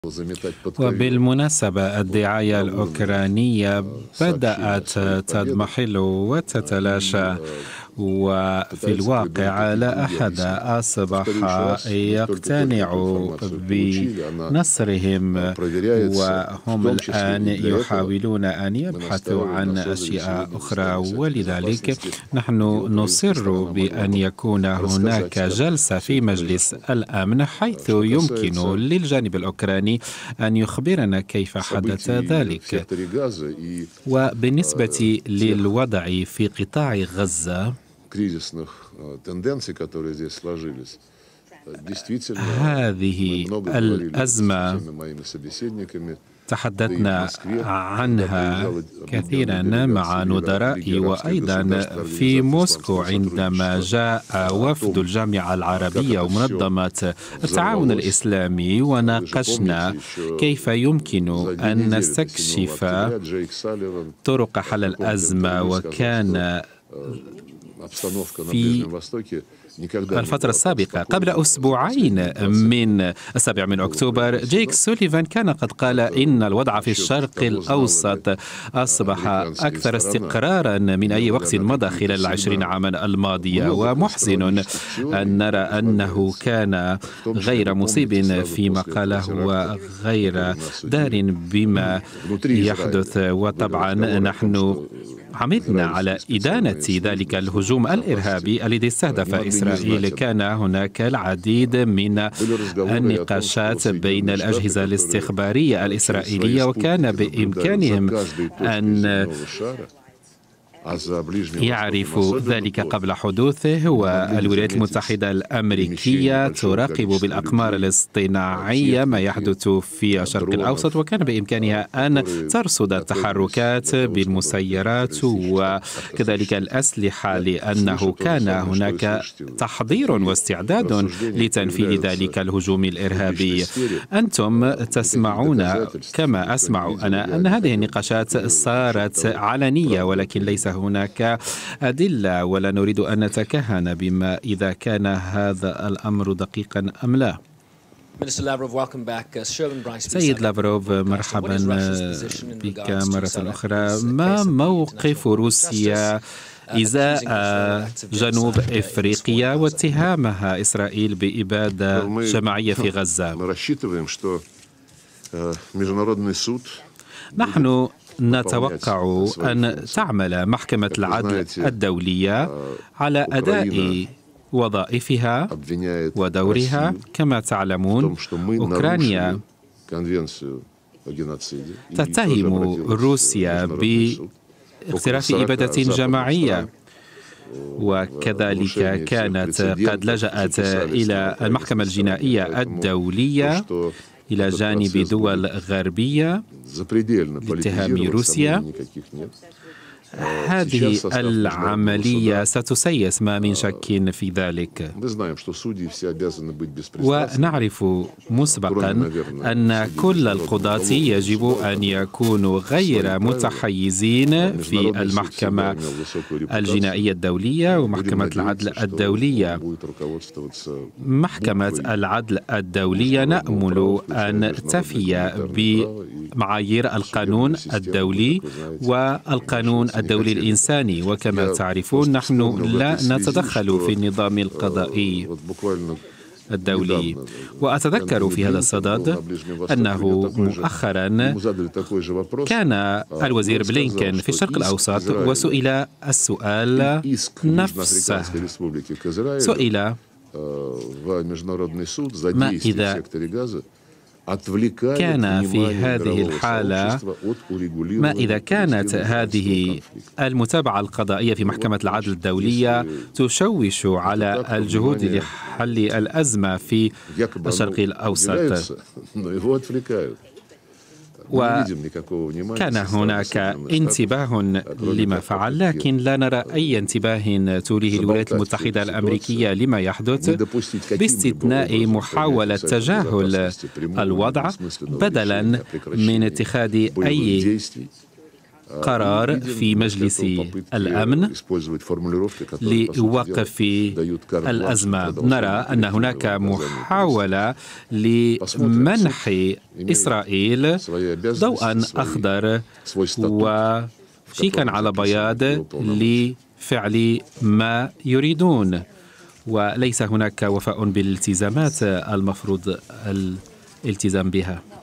وبالمناسبة الدعاية الأوكرانية بدأت تضمحل وتتلاشى، وفي الواقع لا أحد أصبح يقتنع بنصرهم، وهم الآن يحاولون أن يبحثوا عن أشياء أخرى. ولذلك نحن نصر بأن يكون هناك جلسة في مجلس الأمن حيث يمكن للجانب الأوكراني أن يخبرنا كيف حدث ذلك. وبالنسبة للوضع في قطاع غزة، هذه الأزمة تحدثنا عنها كثيرا مع نظرائي، وأيضا في موسكو عندما جاء وفد الجامعة العربية ومنظمة التعاون الإسلامي، وناقشنا كيف يمكن أن نستكشف طرق حل الأزمة. وكان في الفترة السابقة قبل أسبوعين من 7 أكتوبر جيك سوليفان كان قد قال إن الوضع في الشرق الأوسط أصبح أكثر استقرارا من أي وقت مضى خلال 20 عاما الماضية، ومحزن أن نرى أنه كان غير مصيب فيما قاله وغير دار بما يحدث. وطبعا نحن عملنا على إدانة ذلك الهجوم الإرهابي الذي استهدف إسرائيل. كان هناك العديد من النقاشات بين الأجهزة الاستخبارية الإسرائيلية، وكان بإمكانهم أن يعرف ذلك قبل حدوثه. والولايات المتحدة الأمريكية تراقب بالأقمار الاصطناعية ما يحدث في الشرق الأوسط، وكان بإمكانها أن ترصد التحركات بالمسيرات وكذلك الأسلحة، لأنه كان هناك تحضير واستعداد لتنفيذ ذلك الهجوم الإرهابي. أنتم تسمعون كما أسمع أنا أن هذه النقاشات صارت علنية، ولكن ليس هناك أدلة، ولا نريد أن نتكهن بما إذا كان هذا الأمر دقيقا أم لا. سيد لافروف، مرحبا بك مرة أخرى. ما موقف روسيا إزاء جنوب إفريقيا واتهامها إسرائيل بإبادة جماعية في غزة؟ نحن نتوقع أن تعمل محكمة العدل الدولية على أداء وظائفها ودورها. كما تعلمون أوكرانيا تتهم روسيا باقتراف إبادة جماعية، وكذلك كانت قد لجأت إلى المحكمة الجنائية الدولية إلى جانب دول غربية لاتهام روسيا. هذه العملية ستسيس، ما من شك في ذلك. ونعرف مسبقا أن كل القضاة يجب أن يكونوا غير متحيزين في المحكمة الجنائية الدولية ومحكمة العدل الدولية. محكمة العدل الدولية نأمل أن تفي بمعايير القانون الدولي والقانون الدولي الإنساني. وكما تعرفون نحن لا نتدخل في النظام القضائي الدولي. وأتذكر في هذا الصدد أنه مؤخرا كان الوزير بلينكن في الشرق الأوسط وسئل السؤال نفسه، سئل ما إذا كان في هذه الحالة، ما إذا كانت هذه المتابعة القضائية في محكمة العدل الدولية تشوش على الجهود لحل الأزمة في الشرق الأوسط. وكان هناك انتباه لما فعل، لكن لا نرى أي انتباه توليه الولايات المتحدة الأمريكية لما يحدث، باستثناء محاولة تجاهل الوضع بدلا من اتخاذ أي قرار في مجلس الأمن لوقف الأزمة. نرى أن هناك محاولة لمنح إسرائيل ضوءا أخضر وشيكا على بياض لفعل ما يريدون، وليس هناك وفاء بالالتزامات المفروض الالتزام بها.